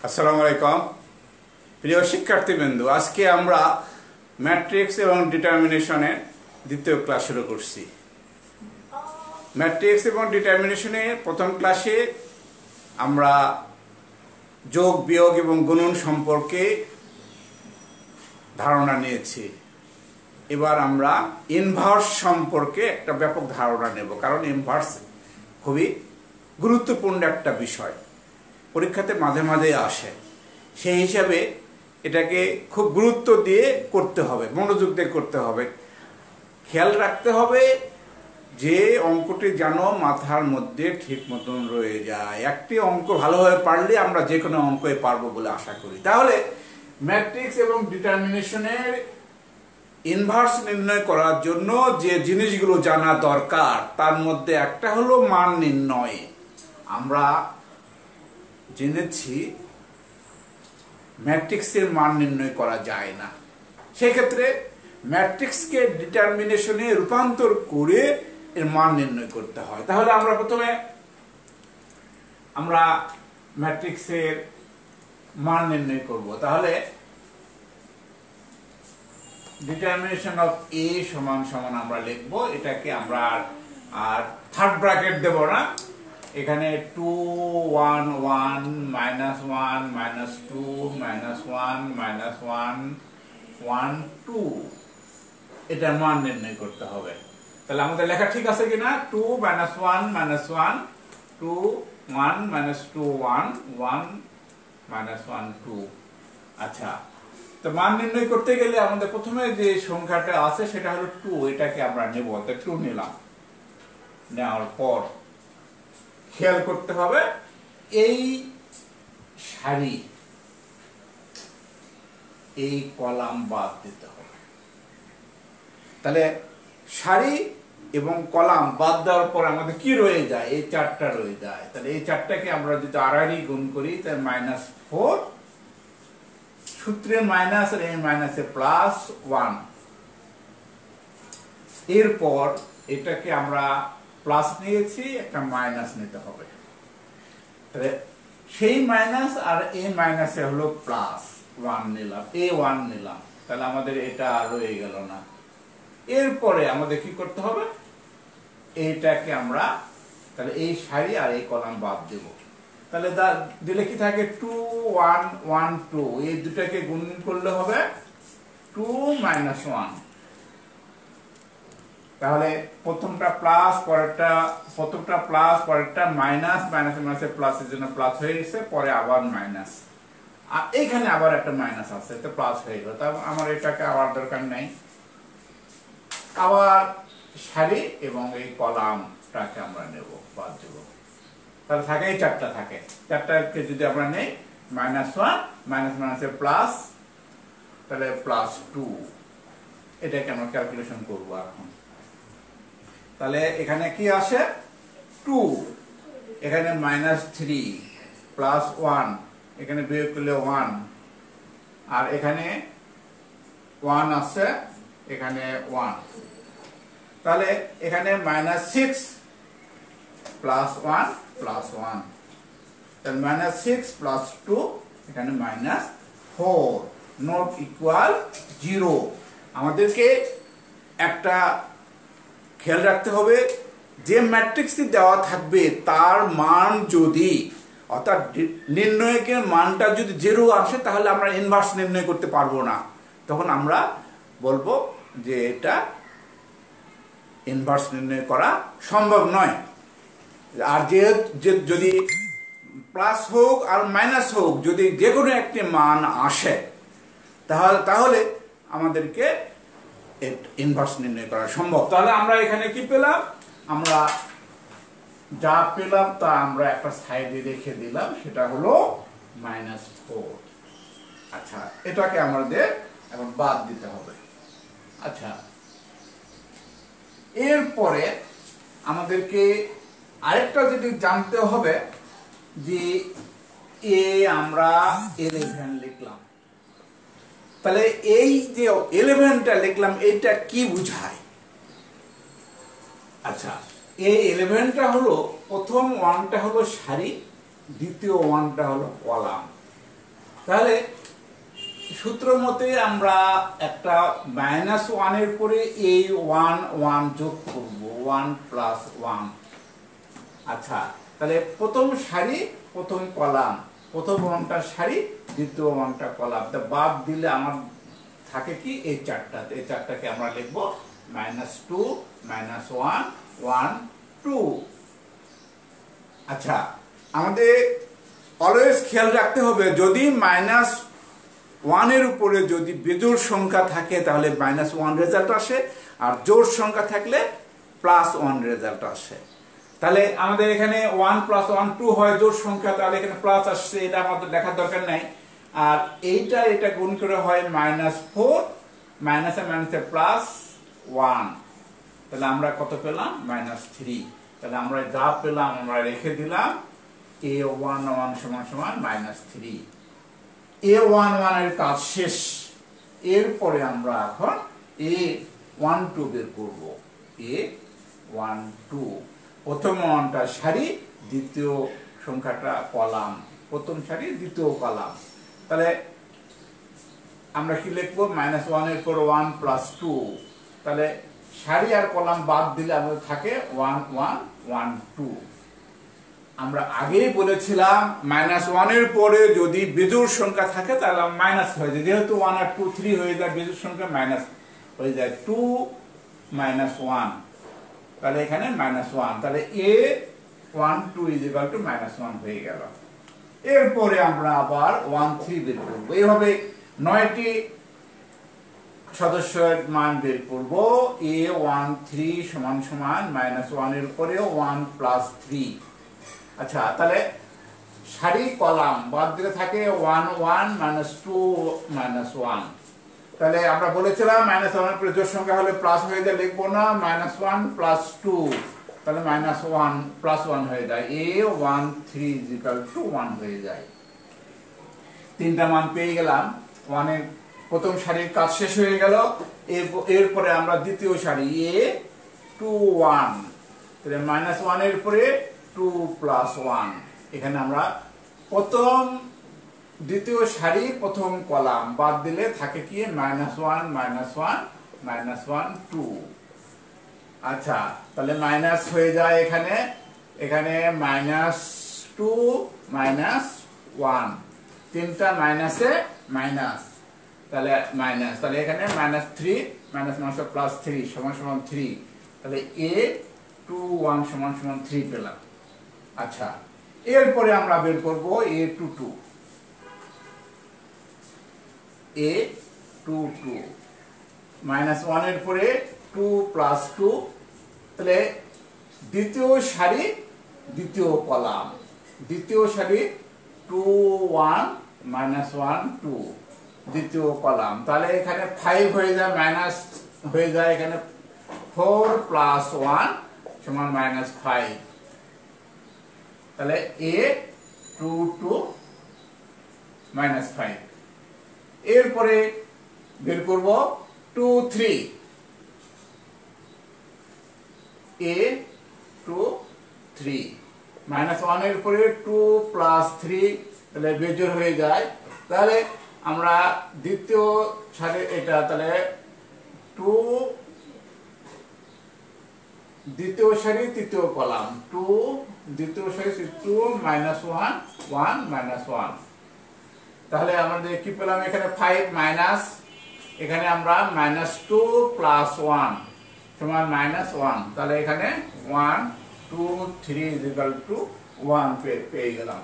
আসসালামু আলাইকুম প্রিয় শিক্ষার্থীবৃন্দ, আজকে আমরা ম্যাট্রিক্স এবং ডিটারমিনেশনের দ্বিতীয় ক্লাস শুরু করছি। ম্যাট্রিক্স এবং ডিটারমিনেশনের প্রথম ক্লাসে আমরা যোগ, বিয়োগ এবং গুণন সম্পর্কে ধারণা নিয়েছি। এবার আমরা ইনভার্স সম্পর্কে একটা ব্যাপক ধারণা নেব, কারণ ইনভার্স খুবই গুরুত্বপূর্ণ একটা বিষয়, পরীক্ষাতে মাঝে মাঝে আসে। সেই হিসাবে এটাকে খুব গুরুত্ব দিয়ে করতে হবে, মনোযোগ দিয়ে করতে হবে। খেয়াল রাখতে হবে যে অঙ্কটি যেন মাথার মধ্যে ঠিক মতন রয়ে যায়। একটি অঙ্ক ভালোভাবে পারলে আমরা যে কোনো অঙ্কই পারবো বলে আশা করি। তাহলে ম্যাট্রিক্স এবং ডিটারমিনেশনের ইনভার্স নির্ণয় করার জন্য যে জিনিসগুলো জানা দরকার তার মধ্যে একটা হলো মান নির্ণয়। আমরা জেনেছি ম্যাট্রিক্সের মান নির্ণয় করা যায় না, সেক্ষেত্রে ম্যাট্রিক্সকে ডিটারমিনেশনে রূপান্তর করে এর মান নির্ণয় করতে হয়। তাহলে আমরা প্রথমে ম্যাট্রিক্সের মান নির্ণয় করব। তাহলে ডিটারমিনেশন অফ এ সমান সমান আমরা লিখব, এটাকে আমরা আর থার্ড ব্র্যাকেট দেব না। এখানে 2 1 1 -1 -2 -1 -1 1 2 এটা মান নির্ণয় করতে হবে। তাহলে আমাদের লেখা ঠিক আছে কিনা? 2 -1 -1 2 1 -2 1 1 -1 2। আচ্ছা, তো মান নির্ণয় করতে গেলে আমাদের প্রথমে যে সংখ্যাটা আছে সেটা হলো 2, এটাকে আমরা নেব। তো 2 নিলাম, নেওয়ার পর খেয়াল করতে হবে এই সারি এই কলাম বাদ দিতে হবে। তাহলে সারি এবং কলাম বাদ দেওয়ার পর আমাদের কি রয়ে যায়? এই চারটা রয়ে যায়। তাহলে এই চারটাকে আমরা যদি আড়াআড়ি গুণ করি তাহলে -4, সূত্রের মাইনাস আর এই মাইনাসে +1। এরপর এটাকে আমরা প্লাস নিয়েছি, একটা মাইনাস নিতে হবে। তাহলে সেই মাইনাস আর এই মাইনাসে হলো +1 নিলাম, a1 নিলাম। তাহলে আমাদের এটা রয়ে গেল না। এরপরে আমাদের কি করতে হবে? এইটাকে আমরা তাহলে এই সারি আর এই কলাম বাদ দেব। তাহলে দিলে কি থাকে? 2 1 1 2, এই দুটাকে গুণ করলে হবে 2 -1। তাহলে প্রথমটা প্লাস, পরেরটা মাইনাস, মাইনাসে প্লাসের জন্য প্লাস হয়ে গেছে, পরে আবার মাইনাস, আর এইখানে আবার একটা মাইনাস আছে, তো প্লাস হয়ে গেল। তারপর আমার এটাকে আবার দরকার নেই, আবার সারি এবং এই কলামটাকে আমরা নেব, বাদ দেব। তাহলে থাকে এই চারটা, থাকে চারটাকে যদি আমরা নেই -1 মাইনাসে প্লাস, তাহলে +2। এটাকে আমরা ক্যালকুলেশন করবো এখন। তাহলে এখানে কি আসে? 2, এখানে -3 +1, এখানে বিয়োগ করলে 1, আর এখানে 1 আছে, এখানে 1। তাহলে এখানে -6 +1 +1, তাহলে -6 +2, এখানে -4, নট ইকুয়াল 0। আমাদেরকে একটা খেয়াল রাখতে হবে, যে ম্যাট্রিক্সটি দেওয়া থাকবে তার মান যদি, অর্থাৎ নির্ণয়কের মানটা যদি 0 আসে তাহলে আমরা ইনভার্স নির্ণয় করতে পারবো না। তখন আমরা বলবো যে এটা ইনভার্স নির্ণয় করা সম্ভব নয়। আর যদি প্লাস হোক আর মাইনাস হোক, যদি যে কোনো একটি মান আসে তাহলে আমাদেরকে ইনভার্স নির্ণয় করা সম্ভব। তাহলে আমরা এখানে কি পেলাম? আমরা যা পেলাম তা আমরা একটা সাইডে রেখে দিলাম, সেটা হলো -4। আচ্ছা, এটাকে আমাদের এখন বাদ দিতে হবে। আচ্ছা, এরপরে আমাদেরকে আরেকটা যেটি জানতে হবে যে আমরা 11 লিখলাম। তাহলে এই যে 11টা লিখলাম, এটা কি বুঝায়? আচ্ছা, এই 11টা হলো, প্রথম 1টা হলো সারি, দ্বিতীয় 1টা হলো কলাম। তাহলে সূত্র মতে আমরা একটা -1 এর পরে এই 1 1 যোগ করব, 1 প্লাস 1। আচ্ছা, তাহলে প্রথম সারি প্রথম কলাম, প্রথম মানটা সারি দ্বিতীয় মানটা কলাম, বাদ দিলে আমার থাকে কি এই চারটা, এই চারটাকে আমরা লিখব -2 -1 1 2। আচ্ছা, আমাদের অলওয়েজ খেয়াল রাখতে হবে যদি -1 এর উপরে যদি বিজোড় সংখ্যা থাকে তাহলে -1 রেজাল্ট আসে, আর জোড় সংখ্যা থাকলে +1 রেজাল্ট আসে। তাহলে আমাদের এখানে 1 + 1 2 হয় জোড় সংখ্যা, তাহলে এখানে প্লাস আসছে, এটা আমাদের দেখার দরকার নাই। আর এটা গুণ করে হয় -4, মাইনাসে মাইনাসে +1, তাহলে আমরা কত পেলাম -3। তাহলে আমরা যা পেলাম আমরা রেখে দিলাম a11 =-3। a11 এর কাজ শেষ। এরপরে আমরা এখন a12 বের করব। a12 প্রথম মানটা সারি, দ্বিতীয় সংখ্যাটা কলাম, প্রথম সারি দ্বিতীয় কলাম। তাহলে আমরা কি লিখবো -1 এর পর 1 + 2, তাহলে সারি আর কলাম বাদ দিলে আমাদের থাকে 1 1 1 2। আমরা আগেই বলেছিলাম -1 এর পরে যদি বিজোড় সংখ্যা থাকে তাহলে মাইনাস হয়ে যায়, যেহেতু 1 আর 2 3 হয়ে যায়, বিজোড় সংখ্যা মাইনাস হয়ে যায়, 2 - 1, তাহলে এখানে -1, তাহলে a12 = -1 হয়ে গেল। এরপরে আমরা আবার 1 3 বের করব, এইভাবে 9টি সদস্যের মান বের করব। a13 = -1 এর উপরে 1 + 3। আচ্ছা, তাহলে সারি কলাম বাদ দিলে থাকে 1 1 -2 -1। তাহলে আমরা বলেছিলাম -1 এর পরে জোড় সংখ্যা হলে প্লাস হয়ে যায়, লিখবো না, -1 + 2, তাহলে -1 + 1 হয়ে যায়, a13 = 1 হয়ে যায়। তিনটা মান পেয়ে গেলাম। 1 এর প্রথম সারির কাজ শেষ হয়ে গেল। এরপরে আমরা দ্বিতীয় সারি a21, তাহলে -1 এর পরে 2 + 1, এখানে আমরা প্রথম দ্বিতীয় সারি প্রথম কলাম বাদ দিলে থাকে কি -1 -1 -1 2। আচ্ছা, তাহলে মাইনাস হয়ে যায়, এখানে -2 -1, তিনটা মাইনাসে মাইনাস, তাহলে মাইনাস, তাহলে এখানে -3 -3 = 3, তাহলে a21 = 3 পেলাম। আচ্ছা, এরপরে আমরা বের করব a22 -1 এর পরে 2 + 2, তাহলে দ্বিতীয় সারি দ্বিতীয় কলাম, দ্বিতীয় সারি 2 1 -1 2, দ্বিতীয় কলাম, তাহলে এখানে 5 হয়ে যায়, মাইনাস হয়ে যায়, এখানে 4 + 1 = -5, তাহলে a22 -5। এরপরে বের করব 2 3, a23 -1 এর পরে 2 + 3, তাহলে বেজোড় হয়ে যায়, তাহলে আমরা দ্বিতীয় সারি এটা, তাহলে 2 দ্বিতীয় সারি তৃতীয় কলাম, 2 দ্বিতীয় সারি 2 -1 1 -1, তাহলে আমাদের কি পেলাম, এখানে 5 মাইনাস, এখানে আমরা -2 + 1 = -1, তাহলে এখানে 1 2 3 = 1 পেয়ে গেলাম।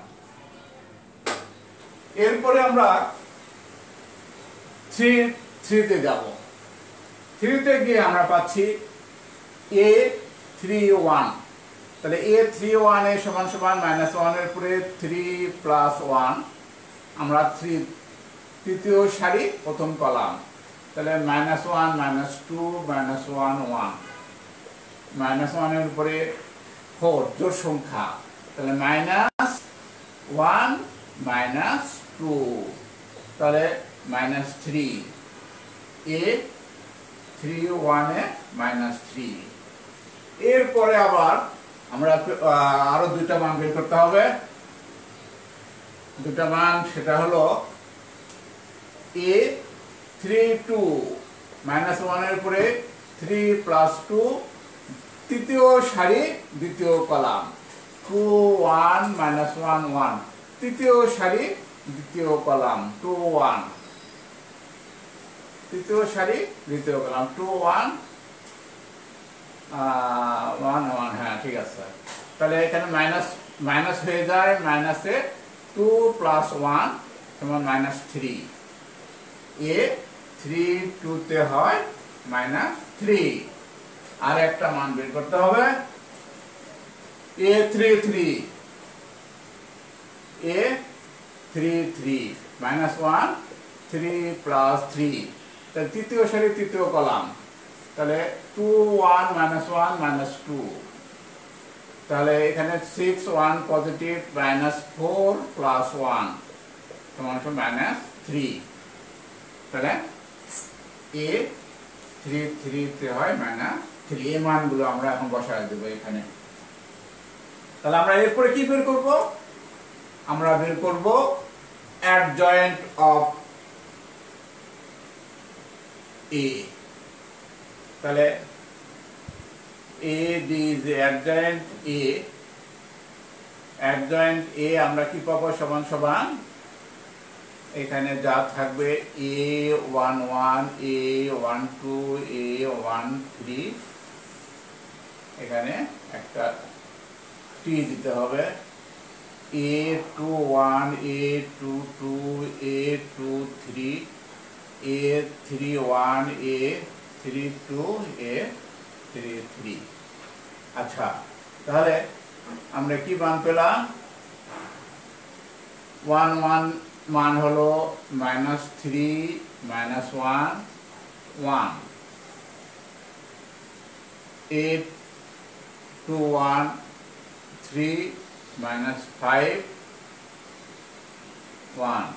এরপরে আমরা 3 তে যাব। 3 তে গিয়ে আমরা পাচ্ছি a31, তাহলে a31 এর সমান -1 এর পরে 3 + 1, আমরা তৃতীয় সারি প্রথম কলাম, তাহলে -1 -2 -1 1, -1 এর উপরে 4 জোড় সংখ্যা, তাহলে -1 -2, তাহলে -3, a31 এ -3। এরপরে আবার আমরা আরো দুইটা মান বের করতে হবে, দুটা মান, সেটা হলো এ 3 2 মাইনাস 1 এর উপরে 3 প্লাস 2 তৃতীয় সারি দ্বিতীয় কলাম 2 1 মাইনাস 1 1 তৃতীয় সারি দ্বিতীয় কলাম 2 1 তৃতীয় সারি দ্বিতীয় কলাম 2 1 1 1 হ্যাঁ ঠিক আছে। তাহলে এখানে মাইনাস মাইনাস হয়ে যায়, মাইনাসে 2 প্লাস 1 সমান মাইনাস 3 এ 3 2 তে হয় মাইনাস 3। আর একটা মান বের করতে হবে এ 3 3 এ 3 3 মাইনাস 1 3 প্লাস 3 তাহলে তৃতীয় সারি তৃতীয় কলাম তাহলে 2 1 মাইনাস 1 মাইনাস 2 তাহলে এখানে 6 1 পজিটিভ মাইনাস 4 প্লাস 1 সমান মাইনাস 3 তাহলে এ 3 3 তে হয় মাইনাস 3 এই মানগুলো আমরা এখন বসায় দেব এখানে। তাহলে আমরা এরপরে কি বের করব? আমরা বের করব অ্যাডজয়েন্ট অফ এ। তাহলে A is adjoint A, adjoint A আমরা কি পাবো সমান সমান এখানে যা থাকবে a11 a12 a13 এখানে একটা টি দিতে হবে a21 a22 a23 a31 a32 a33। আচ্ছা তাহলে আমরা কি মান পেলাম? 1 1 মান হলো minus 3 minus 1 1 8 2 1 3 minus 5 1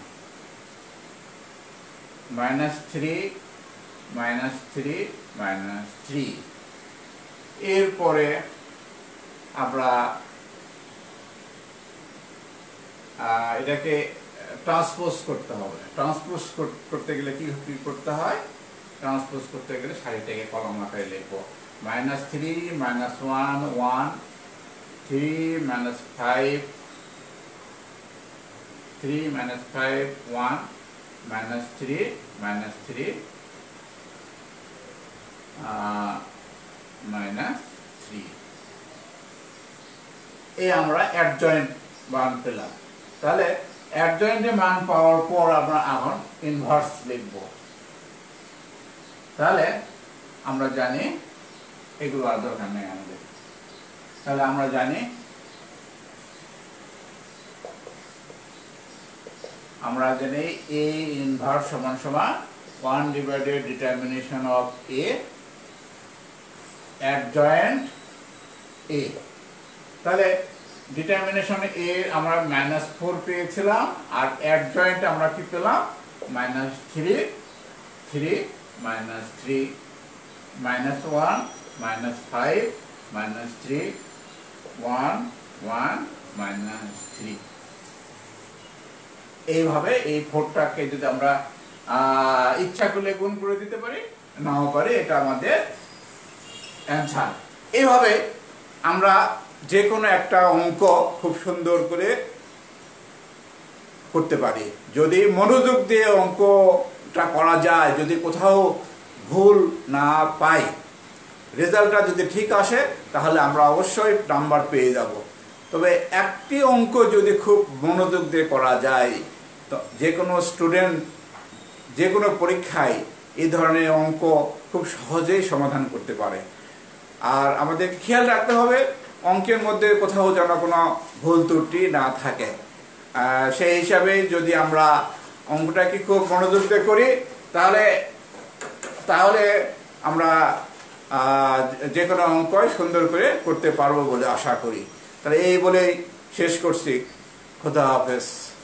minus 3 minus 3 minus 3। এরপরে আমরা এটাকে ট্রান্সপোজ করতে হবে। ট্রান্সপোজ করতে গেলে কি করতে হয়? ট্রান্সপোজ করতে গেলে সারিটাকে কলম আকারে লিখবো minus 3 minus 1 1 3 minus 5 3 minus 5 1 minus 3 minus 3 minus 3। এই আমরা অ্যাডজয়েন্ট মান পেলাম। তাহলে অ্যাডজয়েন্টে মান পাওয়ার পর আমরা এখন ইনভার্স লিখব। তাহলে আমরা জানি এগুলো আর দরকার নেই আমাদের। তাহলে আমরা জানি এ ইনভার্স সমান সমান 1 divided determination of A adjoint A. তাহলে ডিটারমিনেশন এ আমরা মাইনাস 4 পেয়েছিলাম আর অ্যাডজয়েন্ট আমরা কি পেলাম minus 3 3 minus 3 minus 1 minus 5 minus 3 1 1 minus 3। এইভাবে এই 4টাকে যদি আমরা ইচ্ছা করলে গুণ করে দিতে পারি, নাও পারি, এটা আমাদের অ্যান্সার। এইভাবে আমরা যে কোনো একটা অঙ্ক খুব সুন্দর করে করতে পারি যদি মনোযোগ দিয়ে অঙ্কটা করা যায়। যদি কোথাও ভুল না পাই, রেজাল্টটা যদি ঠিক আসে, তাহলে আমরা অবশ্যই নাম্বার পেয়ে যাব। তবে একটি অঙ্ক যদি খুব মনোযোগ দিয়ে করা যায়, তো যে কোনো স্টুডেন্ট যে কোনো পরীক্ষায় এই ধরনের অঙ্ক খুব সহজেই সমাধান করতে পারে। আর আমাদের খেয়াল রাখতে হবে অঙ্কের মধ্যে কোথাও যেন কোনো ভুল ত্রুটি না থাকে। সেই হিসাবে যদি আমরা অঙ্কটাকে খুব মনোযোগ দিয়ে করি, তাহলে আমরা যে কোনো অঙ্কই সুন্দর করে করতে পারবো বলে আশা করি। তাহলে এই বলেই শেষ করছি। খোদা হাফেজ।